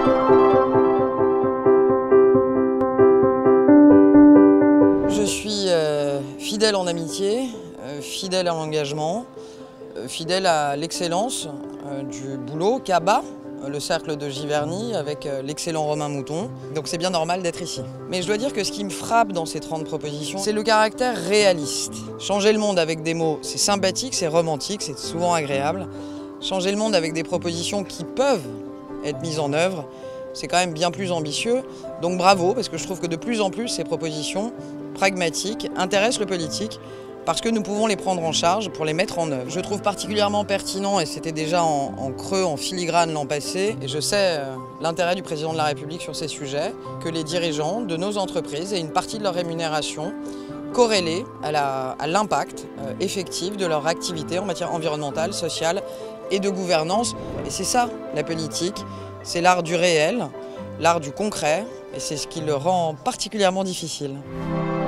Je suis fidèle en amitié, fidèle à l'engagement, fidèle à l'excellence du boulot qu'a le cercle de Giverny avec l'excellent Romain Mouton. Donc c'est bien normal d'être ici. Mais je dois dire que ce qui me frappe dans ces 30 propositions, c'est le caractère réaliste. Changer le monde avec des mots, c'est sympathique, c'est romantique, c'est souvent agréable. Changer le monde avec des propositions qui peuvent être mises en œuvre, c'est quand même bien plus ambitieux. Donc bravo, parce que je trouve que de plus en plus ces propositions pragmatiques intéressent le politique, parce que nous pouvons les prendre en charge pour les mettre en œuvre. Je trouve particulièrement pertinent, et c'était déjà en creux, en filigrane l'an passé, et je sais l'intérêt du président de la République sur ces sujets, que les dirigeants de nos entreprises aient une partie de leur rémunération corrélée à l'impact effectif de leur activité en matière environnementale, sociale et de gouvernance. Et c'est ça, la politique, c'est l'art du réel, l'art du concret, et c'est ce qui le rend particulièrement difficile.